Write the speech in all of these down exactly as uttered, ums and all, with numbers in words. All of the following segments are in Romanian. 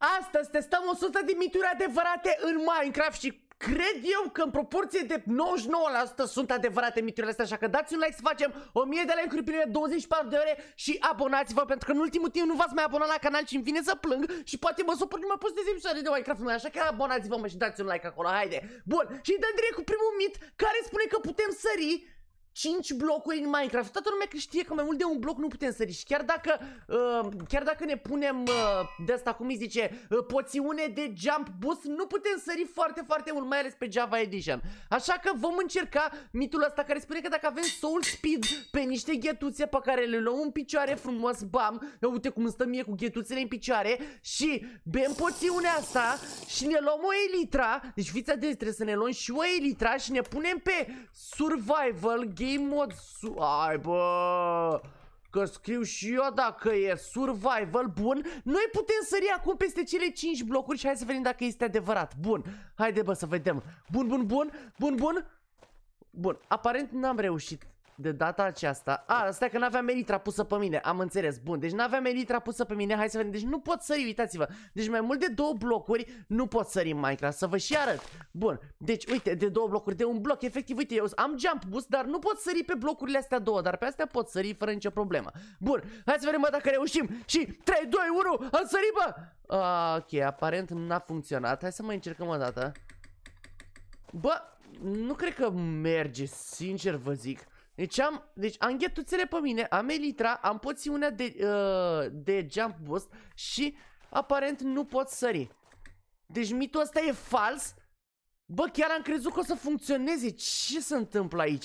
Astăzi testăm o sută de mituri adevărate în Minecraft și cred eu că în proporție de nouăzeci și nouă la sută sunt adevărate miturile astea, așa că dați un like să facem o mie de like-uri primele douăzeci și patru de ore și abonați-vă, pentru că în ultimul timp nu v-ați mai abonat la canal și îmi vine să plâng și poate mă supăr, nu mă postez episoade de Minecraft, așa că abonați-vă mă și dați un like acolo, haide. Bun, și dăm direct cu primul mit care spune că putem sări cinci blocuri în Minecraft. Toată lumea știe că mai mult de un bloc nu putem sări și chiar dacă uh, chiar dacă ne punem uh, de asta, cum îi zice, uh, poțiune de jump boost, nu putem sări foarte, foarte mult, mai ales pe Java Edition. Așa că vom încerca mitul ăsta care spune că dacă avem soul speed pe niște ghetuțe pe care le luăm în picioare frumos, bam, uite cum îmi stă mie cu ghetuțele în picioare și bem poțiunea asta și ne luăm o elitra, deci fiți atenți, trebuie să ne luăm și o elitra și ne punem pe survival game mode. Ai bă, că scriu și eu dacă e survival. Bun, noi putem sări acum peste cele cinci blocuri și hai să vedem dacă este adevărat. Bun, haide bă să vedem. Bun, bun, bun, bun, bun. Bun, aparent n-am reușit de data aceasta. A, stai că n-aveam elitra pusă pe mine. Am înțeles, bun, deci n-aveam elitra pusă pe mine. Hai să vedem, deci nu pot sări, uitați-vă. Deci mai mult de două blocuri nu pot sări în Minecraft. Să vă și arăt. Bun, deci uite, de două blocuri, de un bloc, efectiv, uite, eu am jump boost, dar nu pot sări pe blocurile astea două. Dar pe astea pot sări fără nicio problemă. Bun, hai să vedem bă dacă reușim. Și trei, doi, unu, am sărit bă. A, ok, aparent n-a funcționat. Hai să mai încercăm o dată. Bă, nu cred că merge, sincer vă zic. Deci am, deci am ghetuțele pe mine, am elitra, am poțiunea de, uh, de jump boost și aparent nu pot sări. Deci mitul ăsta e fals. Bă, chiar am crezut că o să funcționeze. Ce se întâmplă aici?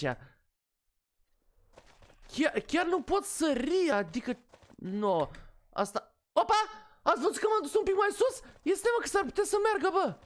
Chiar, chiar nu pot sări, adică... No, asta... Opa! Ați văzut că m-am dus un pic mai sus? Este mă că s-ar putea să meargă, bă.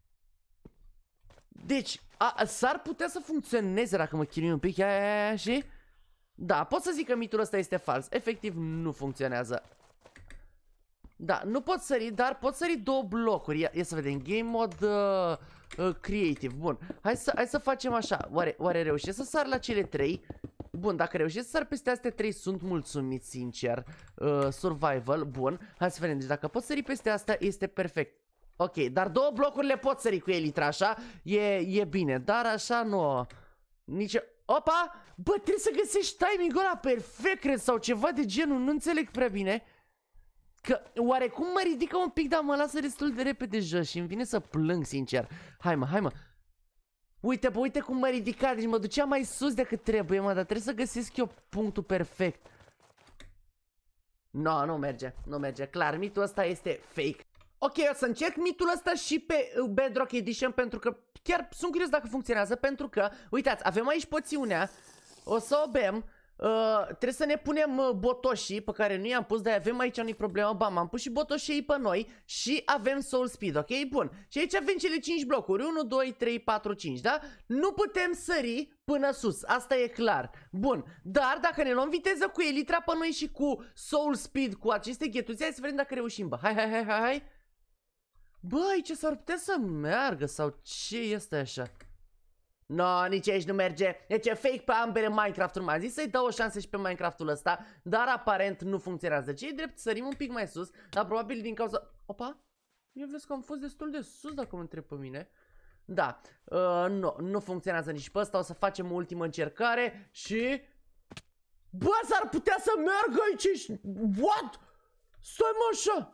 Deci, s-ar putea să funcționeze dacă mă chinui un pic, ia, ia, ia, și... Da, pot să zic că mitul ăsta este fals. Efectiv, nu funcționează. Da, nu pot sări, dar pot sări două blocuri. Ia, ia să vedem, game mode uh, uh, creative. Bun, hai să, hai să facem așa. Oare, oare reușesc să sar la cele trei? Bun, dacă reușesc să sar peste astea trei, sunt mulțumit, sincer. uh, Survival, bun. Hai să vedem, deci dacă pot sări peste asta, este perfect. Ok, dar două blocuri le pot sări cu elitra, așa, e, e bine, dar așa nu, nici... Opa, bă, trebuie să găsești timingul ăla perfect, cred, sau ceva de genul, nu înțeleg prea bine. Că oarecum mă ridică un pic, dar mă lasă destul de repede jos și îmi vine să plâng, sincer. Hai mă, hai mă. Uite, bă, uite cum mă ridica, deci mă ducea mai sus decât trebuie, mă, dar trebuie să găsesc eu punctul perfect. No, nu merge, nu merge, clar, mitul ăsta este fake. Ok, o să încerc mitul ăsta și pe Bedrock Edition pentru că chiar sunt curios dacă funcționează. Pentru că, uitați, avem aici poțiunea, o să o bem, uh, trebuie să ne punem uh, botoșii pe care nu i-am pus, dar avem aici o problemă. Bam, am pus și botoșii pe noi și avem soul speed, ok? Bun, și aici avem cele cinci blocuri, unu, doi, trei, patru, cinci, da? Nu putem sări până sus, asta e clar. Bun, dar dacă ne luăm viteză cu elitra pe noi și cu soul speed, cu aceste ghetuțe, hai să vedem dacă reușim, bă. Hai, hai, hai, hai, hai. Bă, aici s-ar putea să meargă sau ce este așa? No, nici aici nu merge. Deci e fake pe ambele Minecraft-uri. M-a zis să-i dau o șansă și pe Minecraft-ul ăsta, dar aparent nu funcționează. Ce-i drept, sărim un pic mai sus, dar probabil din cauza... Opa, eu vezi că am fost destul de sus dacă mă întreb pe mine. Da, uh, nu, nu funcționează nici pe ăsta. O să facem o ultimă încercare și... Bă, s-ar putea să meargă aici. What? Stai mă așa.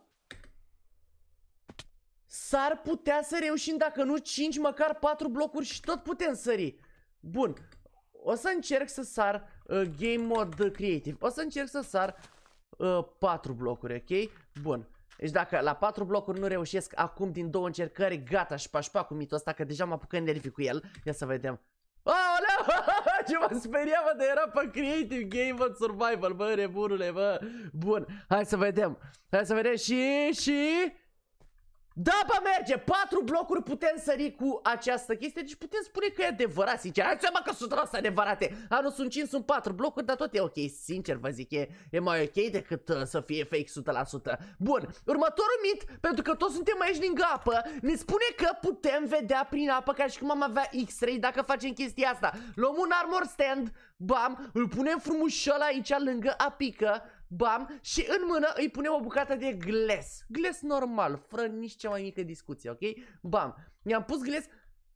S-ar putea să reușim, dacă nu cinci, măcar patru blocuri și tot putem sări. Bun, o să încerc să sar uh, game mode creative. O să încerc să sar uh, patru blocuri, ok? Bun, deci dacă la patru blocuri nu reușesc acum din două încercări, gata, și pașpa cu mitul ăsta, că deja m-a apucat nervii cu el. Ia să vedem. Aoleu, ce m-a speriat, bă, de era pe creative game mode survival, bă, nebunule, bă. Bun, hai să vedem. Hai să vedem și, și... Da, bă, merge! Patru blocuri putem sări cu această chestie, deci putem spune că e adevărat, sincer. Hai seama că sunt rost adevărate. A, nu sunt cinci, sunt patru blocuri, dar tot e ok, sincer vă zic, e, e mai ok decât uh, să fie fake o sută la sută. Bun, următorul mit, pentru că toți suntem aici lângă apă, ne spune că putem vedea prin apă ca și cum am avea X-ray dacă facem chestia asta. Luăm un armor stand, bam, îl punem frumușel aici lângă apică. bam, și în mână îi punem o bucată de glass. Glass normal, fără nici cea mai mică discuție, ok? Bam, i-am pus glass.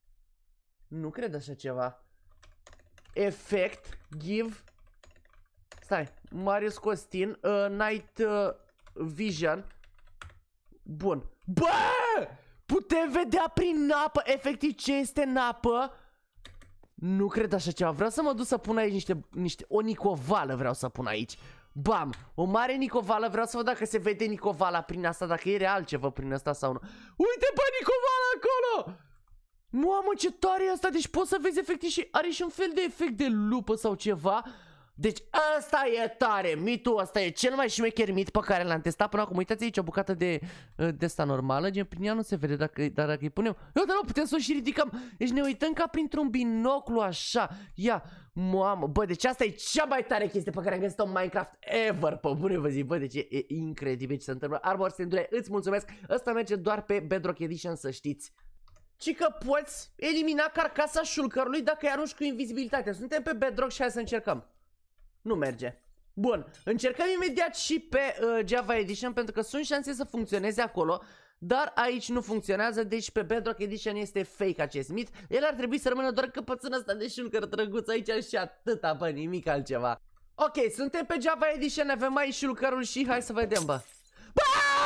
Nu cred așa ceva. Effect, give. Stai, Marius Costin, uh, Night uh, Vision. Bun. Bă! Putem vedea prin apă, efectiv, ce este în apă. Nu cred așa ceva. Vreau să mă duc să pun aici niște, niște o nicovală vreau să pun aici. Bam, o mare nicovală. Vreau să văd dacă se vede nicovala prin asta, dacă e real ceva prin asta sau nu. Uite pe nicovala acolo! Mamă, ce tare e asta. Deci poți să vezi efectiv și are și un fel de efect de lupă sau ceva. Deci asta e tare, mitul ăsta e cel mai șmecher mit pe care l-am testat până acum. Uitați aici o bucată de, de asta normală, gen prin ea nu se vede, dacă, dar dacă îi punem... Uite, nu, putem să o și ridicăm. Deci ne uităm ca printr-un binoclu așa. Ia, mamă, bă, deci asta e cea mai tare chestie pe care am găsit-o în Minecraft ever, pe bune vă zic, bă, deci e, e incredibil ce se întâmplă. Armor Stand-ule, îți mulțumesc, ăsta merge doar pe Bedrock Edition, să știți. Ci că poți elimina carcasa șulcărului dacă îi arunci cu invizibilitate. Suntem pe Bedrock și hai să încercăm. Nu merge. Bun, încercăm imediat și pe uh, Java Edition pentru că sunt șanse să funcționeze acolo. Dar aici nu funcționează, deci pe Bedrock Edition este fake acest mit. El ar trebui să rămână doar căpățână asta de șulcăr drăguț aici și atâta, bă, nimic altceva. Ok, suntem pe Java Edition, avem aici șulcărul și hai să vedem, bă. Bă!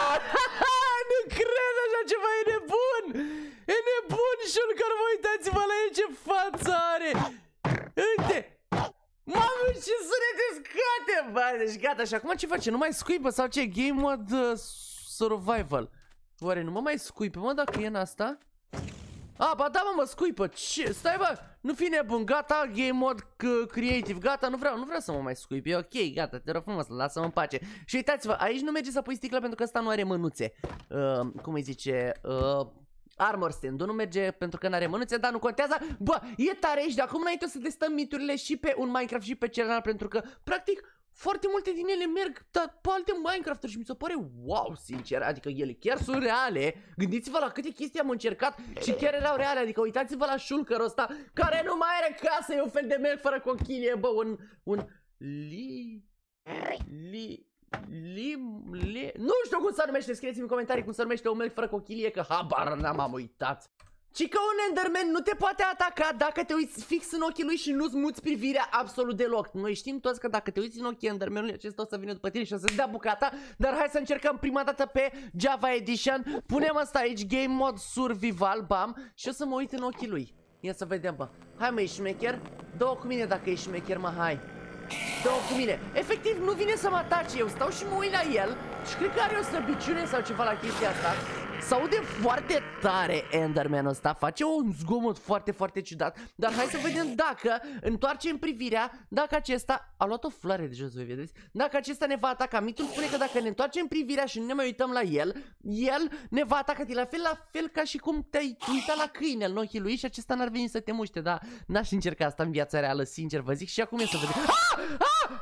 Nu cred așa ceva, e nebun! E nebun șulcăr, vă uitați-vă la el ce față are! Uite! Mamă, ce sunete scate, bă, deci gata, și acum ce face? Nu mai scuipă sau ce? Game mode uh, survival. Oare nu mă mai scuipă, mă, dacă e în asta? A, ba da, mă, mă scuipă. Ce? Stai, bă, nu fi nebun, gata, game mode creative, gata, nu vreau, nu vreau să mă mai scuip. E ok, gata, te rog frumos, lasă-mă în pace. Și uitați-vă, aici nu merge să pui sticlă pentru că ăsta nu are mânuțe. Uh, cum îi zice? Uh... Armor Stand-ul nu merge pentru că n-are mânuțe, dar nu contează. Bă, e tare aici, de acum înainte o să testăm miturile și pe un Minecraft și pe celălalt, pentru că, practic, foarte multe din ele merg dar pe alte Minecraft-uri și mi se pare wow, sincer, adică ele chiar sunt reale. Gândiți-vă la câte chestii am încercat și chiar erau reale, adică uitați-vă la șulcărul ăsta care nu mai are casă, e un fel de melc fără cochilie, bă, un, un, li, li... Lim, le... Nu știu cum se numește, scrieți-mi în comentarii cum se numește un melc fără cochilie, că habar n-am uitat. Ci că un Enderman nu te poate ataca dacă te uiți fix în ochii lui și nu-ți muți privirea absolut deloc. Noi știm toți că dacă te uiți în ochii Endermanului, acesta o să vină după tine și o să-ți dea bucata. Dar hai să încercăm prima dată pe Java Edition. Punem asta aici, Game Mode Survival, bam, și o să mă uit în ochii lui. Ia să vedem, bă. Hai, mă, ești șmecher? Dă-o cu mine dacă ești șmecher, mă, hai. Dă-o cu mine. Efectiv nu vine să mă atace. Eu stau și mă uit la el și cred că are o slăbiciune sau ceva la chestia asta. S-aude foarte tare Enderman-ul ăsta. Face un zgomot foarte, foarte ciudat. Dar hai să vedem dacă întoarcem privirea, dacă acesta... A luat o floare de jos, voi vedeți? Dacă acesta ne va ataca. Mitul spune că dacă ne întoarcem privirea și nu ne mai uităm la el, el ne va ataca. La fel, la fel ca și cum te-ai uitat la câine în ochii lui și acesta n-ar veni să te muște. Dar n-aș încerca asta în viața reală, sincer vă zic. Și acum e să vedem. Ah! Ah!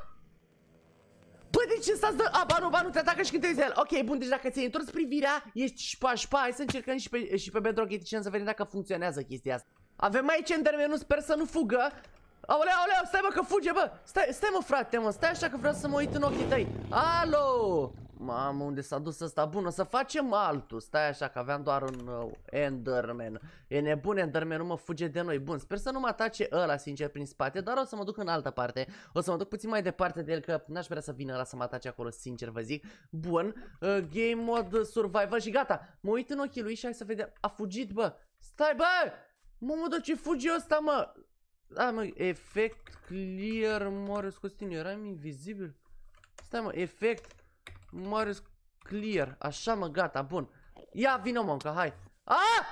Bă, de ce stați de... A, ba nu, ba nu, te atacă și când te uiți el. Ok, bun, deci dacă ți-ai întors privirea, ești șpa-șpa. Hai să încercăm și pe, și pe Bedrock Edition să vedem dacă funcționează chestia asta. Avem aici Enderman-ul, sper să nu fugă. Aoleu, aoleu, stai, mă, că fuge, bă. Stai, stai, mă, frate, mă, stai așa că vreau să mă uit în ochii tăi. Alo! Mamă, unde s-a dus ăsta? Bun, o să facem altul. Stai așa că aveam doar un uh, Enderman. E nebun Enderman, nu mă fuge de noi. Bun, sper să nu mă atace ăla, sincer, prin spate. Dar o să mă duc în altă parte. O să mă duc puțin mai departe de el, că n-aș vrea să vină ăla să mă atace acolo, sincer vă zic. Bun, uh, Game Mode Survival și gata. Mă uit în ochii lui și hai să vedem. A fugit, bă. Stai, bă! Mă, mă, ce fuge ăsta, mă? Da, mă, efect clear, Marius Costin, eram invizibil. Stai, mă, efect Marius clear, așa, mă, gata, bun. Ia, vină, mă, că hai. Ah!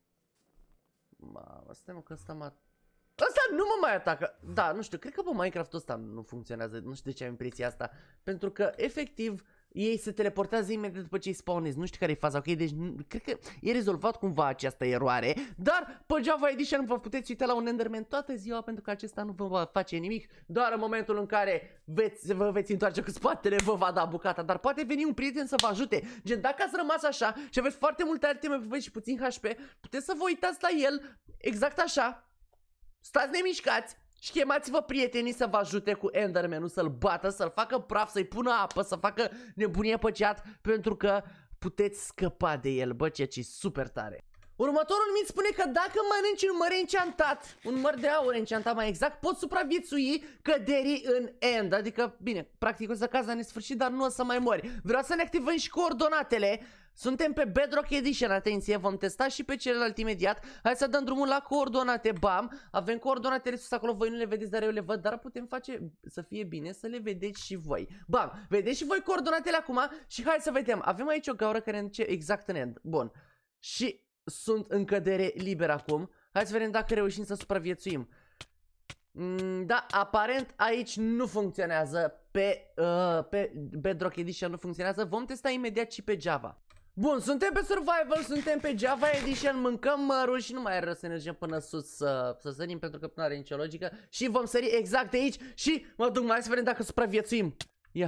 Mamă, stai, mă, că ăsta mă... Ăsta nu mă mai atacă. Da, nu știu, cred că pe Minecraft-ul ăsta nu funcționează. Nu știu de ce am impresia asta. Pentru că, efectiv, ei se teleportează imediat după ce îi spawnezi. Nu știu care e faza, ok? Deci, cred că e rezolvat cumva această eroare. Dar, pe Java Edition vă puteți uita la un Enderman toată ziua, pentru că acesta nu vă va face nimic. Doar în momentul în care veți, vă veți întoarce cu spatele, vă va da bucata. Dar poate veni un prieten să vă ajute. Gen, dacă ați rămas așa și aveți foarte multe iteme pe și puțin H P, puteți să vă uitați la el exact așa. Stați nemișcați Și chemați-vă prietenii să vă ajute cu Enderman-ul, să-l bată, să-l facă praf, să-i pună apă, să facă nebunie pe chat, pentru că puteți scăpa de el, bă, ceea ce e super tare. Următorul mit spune că dacă mănânci un măr encantat, un măr de aur encantat mai exact, poți supraviețui căderii în end. Adică, bine, practic o să cazi la nesfârșit, dar nu o să mai mori. Vreau să ne activăm și coordonatele. Suntem pe Bedrock Edition, atenție, vom testa și pe celălalt imediat. Hai să dăm drumul la coordonate, bam. Avem coordonatele sus acolo, voi nu le vedeți, dar eu le văd, dar putem face să fie bine să le vedeți și voi. Bam, vedeți și voi coordonatele acum și hai să vedem. Avem aici o gaură care ne duce exact în end. Bun. Și sunt în cădere liber acum. Hai să vedem dacă reușim să supraviețuim. Mm, da, aparent aici nu funcționează. Pe, uh, pe Bedrock Edition nu funcționează. Vom testa imediat și pe Java. Bun, suntem pe Survival, suntem pe Java Edition, mâncăm mărul și nu mai are rost să ne mergem până sus să, să sărim, pentru că nu are nicio logică. Și vom sări exact aici și mă duc mai să vedem dacă supraviețuim. Ia.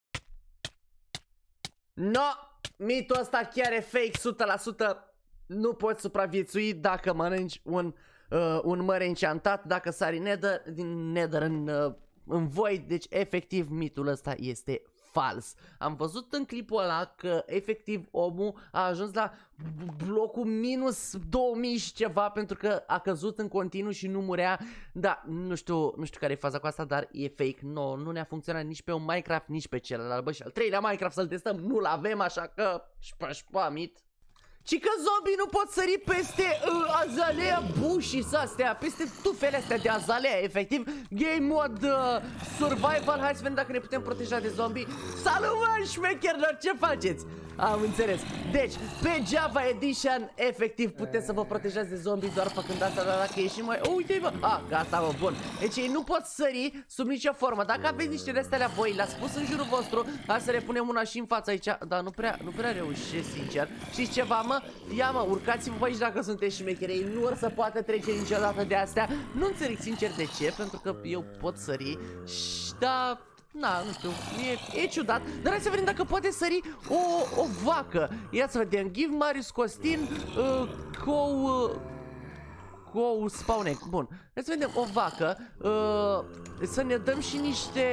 No, mitul ăsta chiar e fake, o sută la sută. Nu poți supraviețui dacă mănânci un, uh, un măr encantat, dacă sari nether, din nether în, uh, în void. Deci efectiv mitul ăsta este fals. Am văzut în clipul ăla că efectiv omul a ajuns la blocul minus două mii și ceva pentru că a căzut în continuu și nu murea. Da, nu știu, nu știu care e faza cu asta, dar e fake. No, nu ne-a funcționat nici pe un Minecraft, nici pe celălalt. Bă, și al treilea Minecraft să-l testăm, nu-l avem, așa că șpa, șpa, mit. Ci că zombii nu pot sări peste uh, azalea bushis astea, peste tufele astea de azalea, efectiv. Game mode uh, survival, hai să vedem dacă ne putem proteja de zombii. Salut, mă, șmecherilor, ce faceți? Am înțeles. Deci, pe Java Edition, efectiv, puteți să vă protejați de zombii doar făcând asta, dar dacă ieșim mai... Oh, uite-i, bă! Ah, gata, bă, bun. Deci ei nu pot sări sub nicio formă. Dacă aveți niște de astea la voi, le-ați pus în jurul vostru, hai să le punem una și în fața aici. Dar nu prea, nu prea reușesc, sincer. Știți ceva, mă? Ia, mă, urcați-vă aici dacă sunteți șmecheri. Ei nu or să poată trece niciodată de astea. Nu înțeleg, sincer, de ce, pentru că eu pot sări și da... Na, nu știu, e, e ciudat. Dar hai să vedem dacă poate sări o, o vacă. Ia să vedem, give Marius Costin uh, Cow uh, Cow spawn egg. Bun, hai să vedem o vacă. uh, Să ne dăm și niște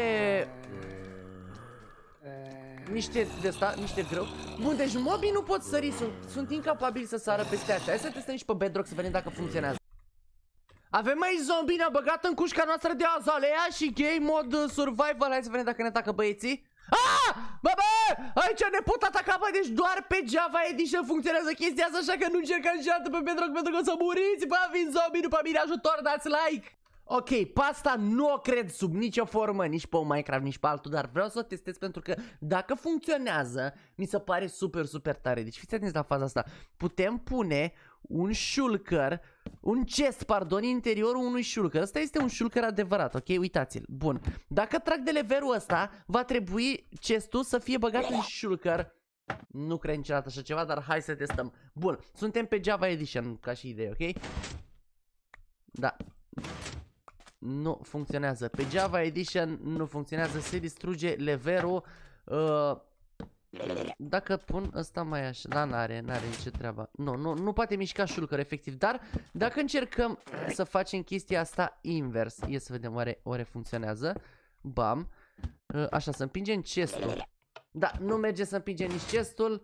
Niște de asta, niște grâu. Bun, deci mobii nu pot sări, sunt, sunt incapabili să sară peste astea. Hai să testăm și pe Bedrock să vedem dacă funcționează. Avem aici zombie, ne-a băgat în cușca noastră de azalea și game mode survival. Hai să vedem dacă ne atacă băieții. Ah! Bă, bă! Aici ne pot ataca, bă, deci doar pe Java Edition funcționează chestia asta, așa că nu încercați niciodată pe Bedrock pentru că o să muriți. Bă, vin zombie după mine, ajutor, dați like! Ok, pe asta nu o cred sub nicio formă, nici pe Minecraft, nici pe altul, dar vreau să o testez pentru că dacă funcționează, mi se pare super, super tare. Deci fiți atenți la faza asta. Putem pune un shulker, un chest, pardon, în interiorul unui shulker. Ăsta este un shulker adevărat, ok? Uitați-l. Bun. Dacă trag de levelul ăsta, va trebui chestul să fie băgat în shulker. Nu cred niciodată așa ceva, dar hai să testăm. Bun, suntem pe Java Edition, ca și idee, ok? Da. Nu funcționează. Pe Java Edition nu funcționează, se distruge levelul. Uh, Dacă pun ăsta mai așa, da, n-are, n-are nicio treabă. Nu, nu, nu poate mișca shulker, efectiv. Dar dacă încercăm să facem chestia asta invers, e să vedem oare, oare funcționează. Bam. Uh, Așa, să împingem chestul. Da, nu merge să împingem nici chestul.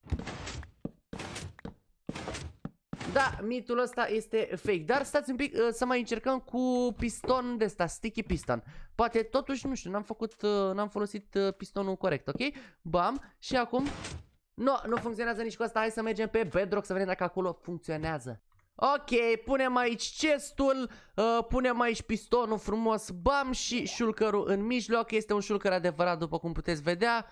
Da, mitul ăsta este fake. Dar stați un pic, uh, să mai încercăm cu piston de ăsta, sticky piston. Poate totuși, nu știu, n-am făcut, uh, n-am folosit uh, pistonul corect, ok? Bam, și acum nu, nu funcționează nici cu asta. Hai să mergem pe Bedrock să vedem dacă acolo funcționează. Ok, punem aici chestul, uh, punem aici pistonul frumos, bam, și shulkerul în mijloc. Este un shulker adevărat, după cum puteți vedea.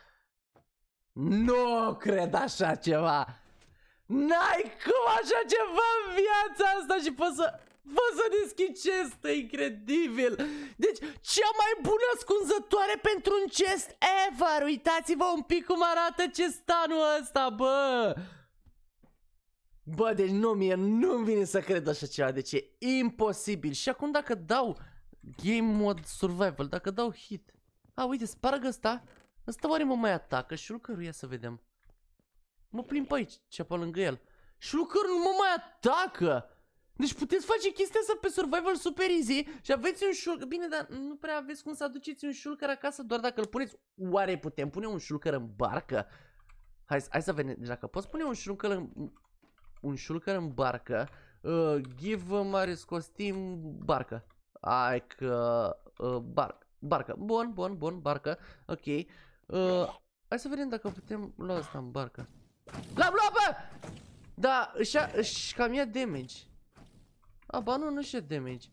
Nu cred așa ceva. N-ai cum așa ceva în viața asta și poți să, poți să deschizi chest, e incredibil. Deci, cea mai bună ascunzătoare pentru un chest ever. Uitați-vă un pic cum arată chestanul ăsta, bă. Bă, deci nu, mie nu-mi vine să cred așa ceva, deci e imposibil. Și acum dacă dau game mode survival, dacă dau hit. A, uite, spargă ăsta. Ăsta oare mă mai atacă? Shulkerul, ia să vedem. Mă plimb pe aici, ce pe lângă el. Shulkerul nu mă mai atacă. Deci puteți face chestia asta pe survival super easy și aveți un șulker. Bine, dar nu prea aveți cum să aduceți un șulker acasă doar dacă îl puneți. Oare putem pune un șulker în barcă? Hai, hai să vedem. Deci dacă poți pune un șulker în, un șulker în barcă, uh, give Marius costim barcă. Hai că uh, barcă. Barcă. Bun, bun, bun, barcă. Ok. Uh, hai să vedem dacă putem lua asta în barcă. L-am luat, bă! Da, își, își cam ia damage. A, ba nu, nu-și ia damage.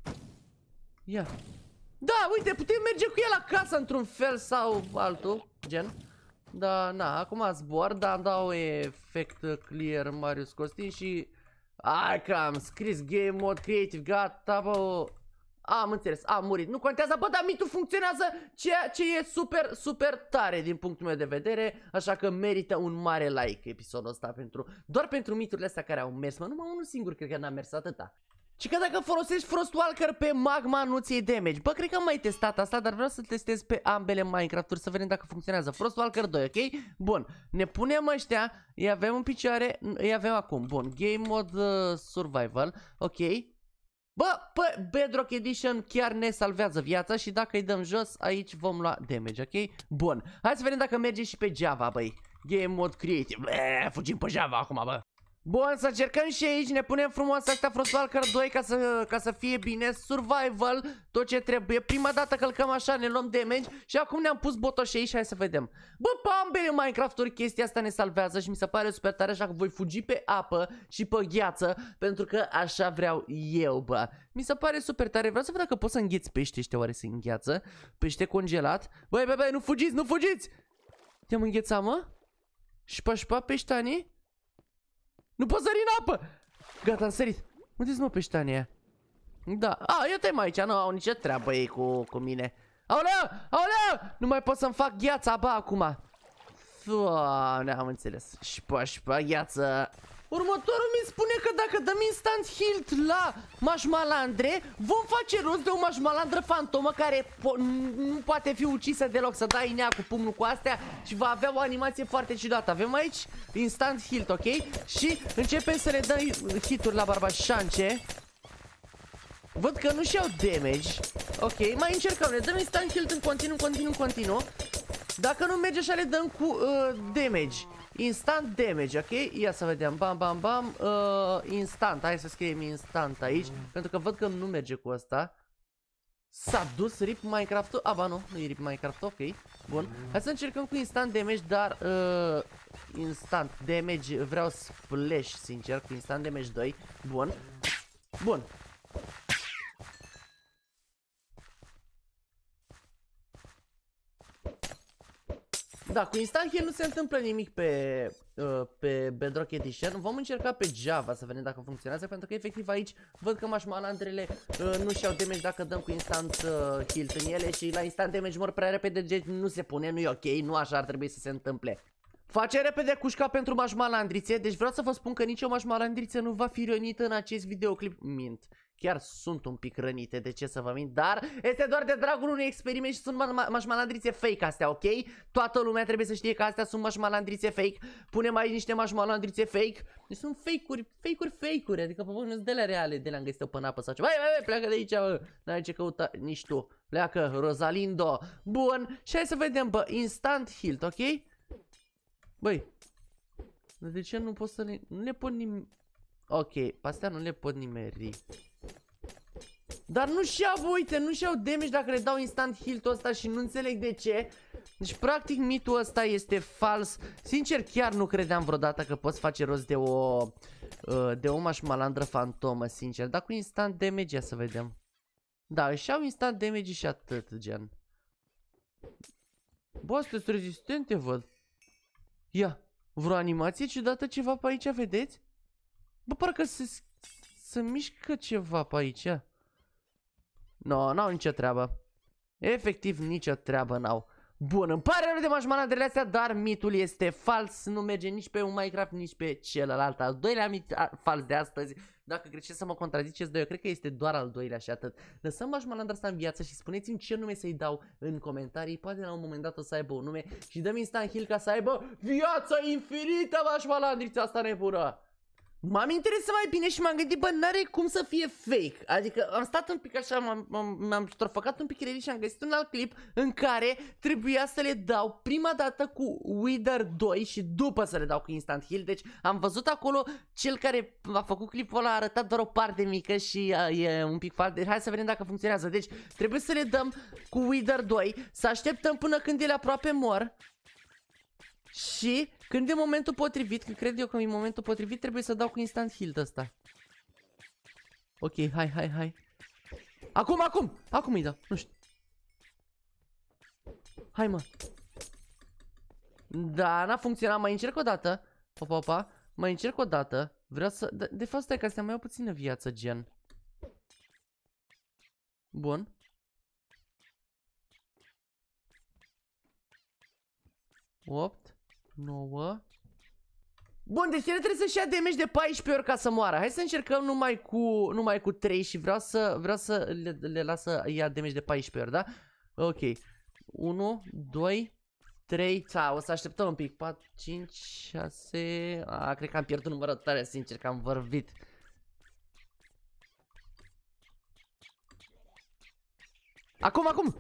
Ia. Da, uite, putem merge cu el acasă într-un fel sau altul, gen. Da, na, acum zbor, dar îmi dau efect clear Marius Costin și... Ai că am scris game mode creative, gata, bă. Am înțeles, am murit, nu contează, bă, dar mitul funcționează, ceea ce e super, super tare din punctul meu de vedere, așa că merită un mare like episodul ăsta pentru, doar pentru miturile astea care au mers, mă, numai unul singur cred că n-a mers atâta. Și că dacă folosești Frostwalker pe magma nu-ți iei damage. Bă, cred că am mai testat asta, dar vreau să testez pe ambele Minecraft-uri să vedem dacă funcționează. Frostwalker doi, ok? Bun, ne punem ăștia, îi avem în picioare, îi avem acum. Bun, Game Mode uh, Survival, ok. Bă, pe Bedrock Edition chiar ne salvează viața și dacă îi dăm jos, aici vom lua damage, ok? Bun, hai să vedem dacă merge și pe Java, băi. Game Mode Creative, bă, fugim pe Java acum, bă. Bun, să încercăm și aici, ne punem frumos astea Frostwalker doi ca să, ca să fie bine. Survival, tot ce trebuie. Prima dată călcăm așa, ne luăm damage și acum ne-am pus botoși aici, hai să vedem. Bă, pe ambele Minecraft-uri chestia asta ne salvează și mi se pare super tare, așa că voi fugi pe apă și pe gheață, pentru că așa vreau eu, bă. Mi se pare super tare, vreau să văd dacă pot să îngheți pește ăștia, oare se îngheață. Pește congelat. Băi, băi, băi, nu fugiți, nu fugiți! Te-am înghețat, mă? Șpa, șpa, peștanii? Nu pot sări în apă! Gata, am sărit. Unde-s mă peștania? Da, a, eu te-am aici, nu au nicio treabă ei cu, cu mine. Aoleu, aoleu! Nu mai pot să-mi fac gheața, ba, acum. Doamne, am înțeles. Șpa, șpa, gheață. Următorul mi spune că dacă dăm instant heal la mașmalandre, vom face rost de o mașmalandră fantomă care po nu poate fi ucisă deloc, să dai în ea cu pumnul cu astea și va avea o animație foarte ciudată. Avem aici instant heal, ok? Și începem să le dăm hituri la barbașance. Văd că nu-și iau damage. Ok, mai încercăm, le dăm instant heal în continuu, în continuu, în continuu. Dacă nu merge așa le dăm cu uh, damage. Instant damage, ok? Ia să vedem, bam, bam, bam. uh, Instant, hai să scriem instant aici, pentru că văd că nu merge cu asta. S-a dus rip Minecraft-ul? A, ba nu, nu e rip Minecraft, ok. Bun, hai să încercăm cu instant damage, dar uh, instant damage, vreau splash, sincer, cu instant damage doi. Bun, bun. Da, cu instant heal nu se întâmplă nimic pe, uh, pe Bedrock Edition. Vom încerca pe Java să vedem dacă funcționează, pentru că efectiv aici văd că mașmalandrele uh, nu și-au damage dacă dăm cu instant uh, heal în ele și la instant damage mor prea repede, deci nu se pune, nu e ok, nu așa ar trebui să se întâmple. Face repede cușca pentru mașmalandrițe, deci vreau să vă spun că nicio mașmalandriță nu va fi rănită în acest videoclip. Mint. Chiar sunt un pic rănite, de ce să vă mint, dar este doar de dragul unui experiment și sunt ma mașmalandrițe fake astea, ok? Toată lumea trebuie să știe că astea sunt mașmalandrițe fake. Punem aici niște mașmalandrițe fake. Deci sunt fake-uri, fake-uri, fake-uri, adică pe voi nu sunt de le reale, de le-am găsit pe apă sau ceva. Hai, hai, hai, pleacă de aici, bă. N-ai ce căuta, nici tu. Pleacă, Rosalindo. Bun, și hai să vedem, bă, instant heal, ok? Băi, de ce nu pot să le... Nu le pot nim... Ok, pe astea nu le pot nimeri. Dar nu-și iau, uite, nu-și iau damage dacă le dau instant heal-ul ăsta și nu înțeleg de ce. Deci, practic, mitul ăsta este fals. Sincer, chiar nu credeam vreodată că poți face rost de o... De o mașmalandră fantomă, sincer. Dar cu instant damage, ia să vedem. Da, își iau instant damage și atât, gen. Bă, astea sunt rezistente, văd. Ia, vreo animație ciudată ceva pe aici, vedeți? Bă, parcă se, se mișcă ceva pe aici. No, n-au nicio treabă. Efectiv, nicio treabă n-au. Bun, îmi pare rău de mașmalandrele astea, dar mitul este fals. Nu merge nici pe un Minecraft, nici pe celălalt. Al doilea mit a, fals de astăzi. Dacă greșesc să mă contraziceți, dar eu cred că este doar al doilea și atât. Lăsăm mașmalandra asta în viață și spuneți-mi ce nume să-i dau în comentarii. Poate la un moment dat o să aibă un nume și dăm instant heal ca să aibă viața infinită, mașmalandrița asta nebună. M-am interesat mai bine și m-am gândit, bă, n-are cum să fie fake. Adică am stat un pic așa, m-am ștrofăcat un pic creierii și am găsit un alt clip în care trebuia să le dau prima dată cu Wither doi și după să le dau cu Instant Heal. Deci am văzut acolo, cel care a făcut clipul ăla a arătat doar o parte mică și uh, e un pic fals. Deci hai să vedem dacă funcționează. Deci trebuie să le dăm cu Wither doi, să așteptăm până când ele aproape mor. Și când e momentul potrivit, că cred eu că e momentul potrivit, trebuie să dau cu Instant Heal ăsta. Ok, hai, hai, hai. Acum, acum, acum îi dau, nu știu. Hai, mă. Da, n-a funcționat, mai încerc o dată. Opa, opa, mai încerc o dată. Vreau să, de, de fapt stai că astea mai au puțină viață, gen. Bun. opt nouă. Bun, deci el trebuie să-și ia damage de paisprezece ori ca să moară. Hai să încercăm numai cu, numai cu trei și vreau să, vreau să le, le las să ia damage de paisprezece ori, da? Ok. unu, doi, trei. Ța, o să așteptăm un pic. patru, cinci, șase. A, cred că am pierdut numărătoarea, sincer, că am vorbit. Acum, acum!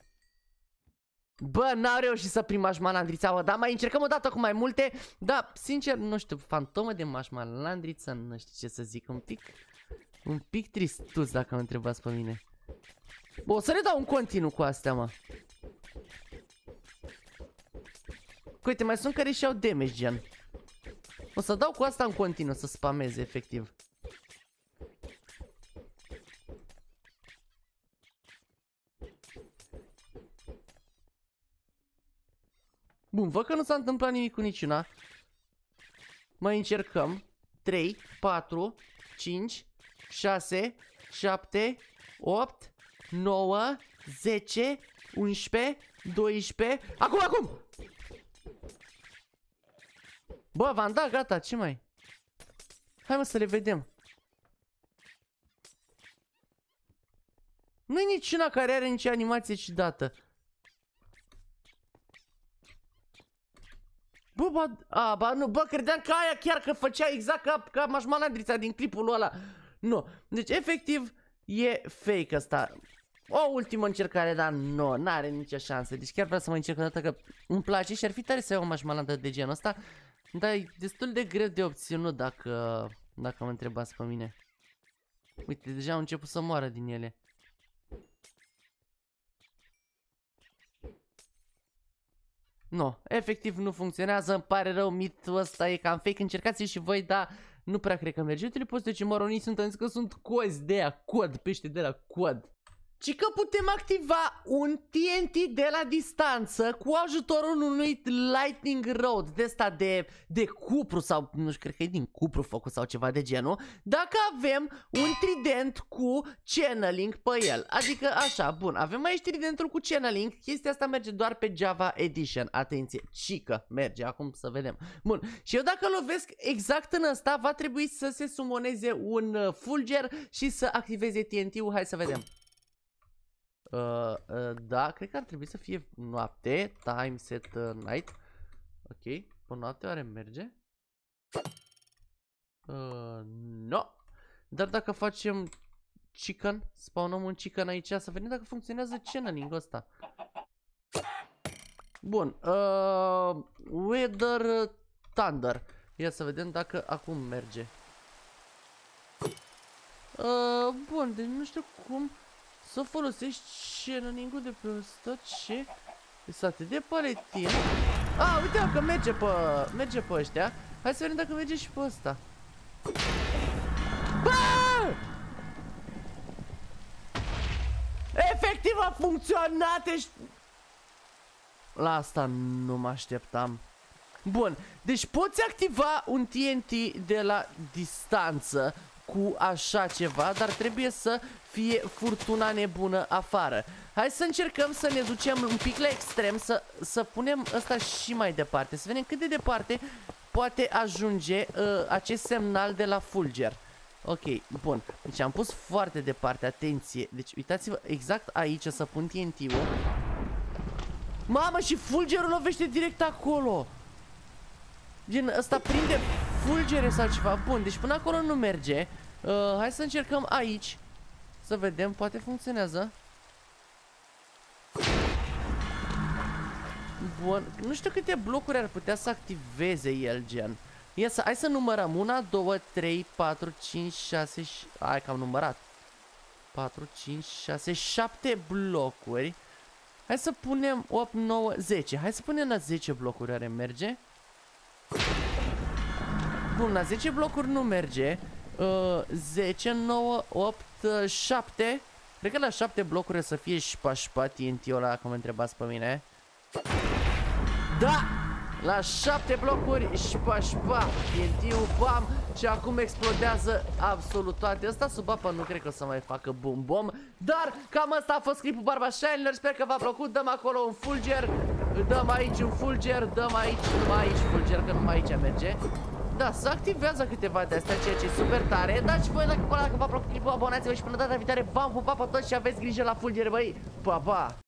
Bă, n-am reușit să prind mașmalandrița, bă, dar mai încercăm o dată cu mai multe. Da, sincer, nu știu, fantomă de mașmalandriță, nu știu ce să zic, un pic, un pic tristuț dacă mă întrebați pe mine. Bă, o să le dau un continuu cu astea, mă. Uite, mai sunt care și-au damage, gen. O să dau cu asta în continuu, să spameze, efectiv. Bun, văd că nu s-a întâmplat nimic cu niciuna. Mai încercăm. trei, patru, cinci, șase, șapte, opt, nouă, zece, unsprezece, doisprezece. Acum, acum! Bă, v-am dat, gata, ce mai? Hai, mă, să le vedem. Nu-i niciuna care are nicio animație ciudată. Bă, bă, a, bă, nu, bă, credeam că aia chiar că făcea exact ca, ca mașmalandrița din clipul ăla. Nu, deci efectiv e fake asta. O ultimă încercare, dar nu, n-are nicio șansă. Deci chiar vreau să mai încerc o dată, că îmi place și ar fi tare să iau o mașmalandă de genul ăsta. Dar e destul de greu de obținut dacă, dacă mă întrebați pe mine. Uite, deja au început să moară din ele. Nu, efectiv nu funcționează, îmi pare rău, mitul ăsta e cam fake, încercați și voi, dar nu prea cred că merge. Uite-le poți ce moronii sunt, am zis că sunt cozi de aia, cod, pește de la cod. Ci că putem activa un T N T de la distanță cu ajutorul unui Lightning Rod de ăsta de, de cupru sau nu știu, cred că e din cupru făcut sau ceva de genul. Dacă avem un trident cu channeling pe el, adică așa, bun, avem aici tridentul cu channeling, chestia asta merge doar pe Java Edition, atenție, cică merge, acum să vedem. Bun, și eu dacă lovesc exact în ăsta, va trebui să se sumoneze un fulger și să activeze T N T-ul, hai să vedem. Uh, uh, da, cred că ar trebui să fie noapte. Time set uh, night. Ok, pe noapte oare merge? Uh, no. Dar dacă facem chicken, spawnăm un chicken aici, să vedem dacă funcționează channeling-ul ăsta. Bun, uh, Weather Thunder. Ia să vedem dacă acum merge. Uh, bun, deci nu știu cum să folosești channeling-ul de pe ăsta. Ce? Este atât de paletin. Ah, uite că merge pe, merge pe ăștia. Hai să vedem dacă merge și pe ăsta. Bă! Efectiv a funcționat. Ești... La asta nu mă așteptam. Bun, deci poți activa un T N T de la distanță cu așa ceva, dar trebuie să fie furtuna nebună afară. Hai să încercăm să ne ducem un pic la extrem, să, să punem ăsta și mai departe, să vedem cât de departe poate ajunge uh, acest semnal de la fulger. Ok, bun, deci am pus foarte departe, atenție, deci uitați-vă exact aici să pun T N T-ul. Mamă, și fulgerul lovește direct acolo. Gen, ăsta prinde fulgere sau ceva. Bun, deci până acolo nu merge. uh, Hai să încercăm aici. Să vedem, poate funcționează. Bun, nu știu câte blocuri ar putea să activeze el, gen. Ia să, hai să numărăm. unu, doi, trei, patru, cinci, șase. Hai că am numărat. patru, cinci, șase, șapte blocuri. Hai să punem opt, nouă, zece. Hai să punem la zece blocuri, oare merge? Bun, la zece blocuri nu merge. uh, zece, nouă, opt, șapte. Cred că la șapte blocuri o să fie șpa-șpa T N T-ul ăla, că mă întrebați pe mine. Da! La șapte blocuri, șpa-șpa T N T-ul, bam! Și acum explodează absolut toate. Asta sub apă nu cred că o să mai facă bum-bom. Dar cam asta a fost clipul Barba Shiner. Sper că v-a plăcut. Dăm acolo un fulger. Dăm aici un fulger. Dăm aici, numai aici fulger, că numai aici merge. Da, se activează câteva de astea, ceea ce e super tare. Dați voi like acolo dacă v-a plăcut clipul, abonați-vă și până data viitoare v-am pupat pe toți și aveți grijă la fulgere, băi. Pa, pa!